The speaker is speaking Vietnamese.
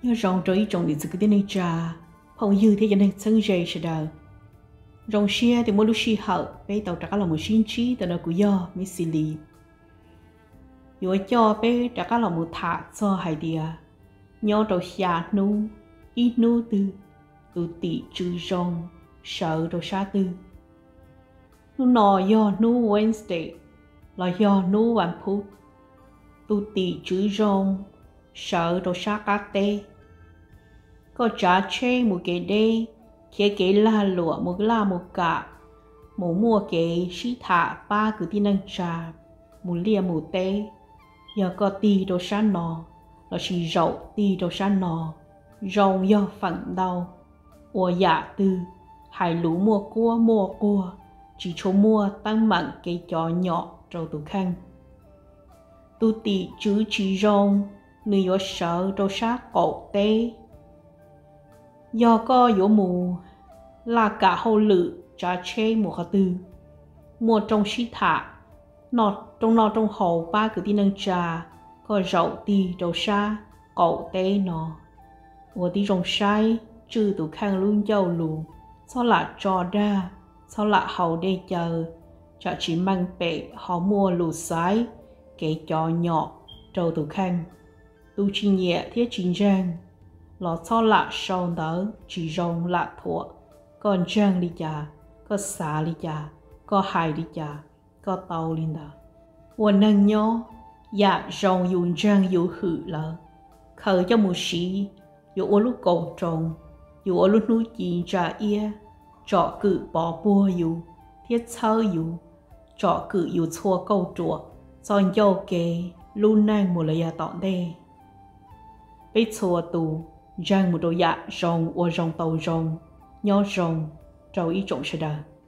nhớ rong trôi trong địa cái này cha phong dư thế cho nên sân dây sẽ đào rong xia thì mỗi lúc xia hậu bé tàu trả là một xin trí từ đó của do mới xử lý rồi cho bé trả là một thả cho hai địa nhớ đầu xa nu ít nu từ từ tỷ chữ rong sợ đầu xa từ nu nọ do nu Wednesday là do nuวันพุธtu tỷ chữ rong sợ đầu xa các tê có trả chê một cái đê kia cái la lụa một la một cả một mua cái xí thả ba cứ tin năng trà một lia một tê giờ có tì đồ sáng nọ là chỉ rậu tì đồ sáng nọ rong do phẳng đau ủa dạ tư hai lũ mua cua chỉ cho mua tăng mặn cái chó nhỏ rồi tụ khăn tu tì chữ chỉ rong người có sợ đồ sát cổ tê do có yếu mù là cả hậu lự trả chê một khả tư mua trong xí thả trong hậu ba cứ tin năng trà có rậu tì đầu xa cậu tê nó và tí trong sai chứ tụ khang luôn dâu lù sao là cho ra sao là hậu đây chờ chả chỉ mang bệ họ mua lù sái cái chó nhỏ trâu tụ khang tu chi nhẹ thiết chính ràng lọ cho lạ sâu đó chỉ rong lạ thua còn trang đi chả có xả đi chả có hài đi chả có tàu lên đó và năng nhó dạ rong dùng trang dùng hử lợ khởi cho một sĩ dù ở lúc cầu trồng dù ở lúc núi chín trả ia trọ cự bỏ bùa dù thiết sơ dù trọ cự dù xua câu chùa son dâu kê luôn năng một lời tọn đê biết xua tù rằng một đồ dạ rồng và rồng tàu rồng nhó rồng trâu ý trộn sẽ đời